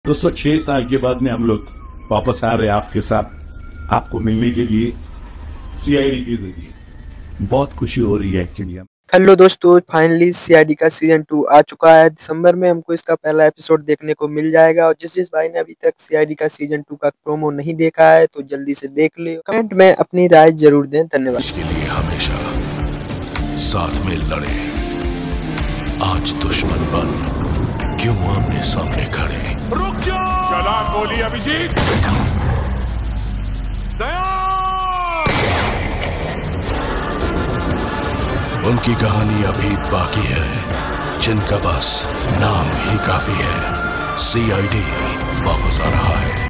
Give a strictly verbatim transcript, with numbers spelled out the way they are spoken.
दोस्तों छह साल के बाद में हम लोग वापस आ रहे हैं आपके साथ आपको मिलने के लिए सीआईडी के जरिए। बहुत खुशी हो रही है एक्चुअली। हेलो दोस्तों, फाइनली सीआईडी का सीजन टू आ चुका है। दिसंबर में हमको इसका पहला एपिसोड देखने को मिल जाएगा और जिस जिस भाई ने अभी तक सीआईडी का सीजन टू का प्रोमो नहीं देखा है तो जल्दी से देख ले। कमेंट में अपनी राय जरूर दें। धन्यवाद। इसके लिए हमेशा साथ में लड़े, आज दुश्मन बन क्यों आमने सामने खड़े। रुक जाओ! चला गोली अभिजीत। दया! उनकी कहानी अभी बाकी है, जिनका बस नाम ही काफी है। सीआईडी वापस आ रहा है।